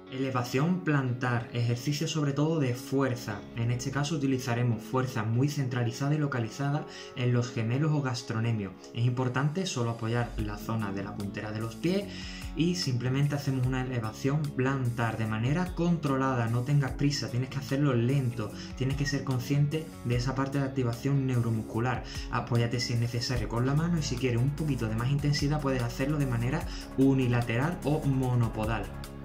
Elevación plantar, ejercicio sobre todo de fuerza. En este caso utilizaremos fuerza muy centralizada y localizada en los gemelos o gastrocnemio. Es importante solo apoyar la zona de la puntera de los pies y simplemente hacemos una elevación plantar de manera controlada. No tengas prisa, tienes que hacerlo lento, tienes que ser consciente de esa parte de activación neuromuscular. Apóyate si es necesario con la mano y si quieres un poquito de más intensidad puedes hacerlo de manera unilateral o monopodal.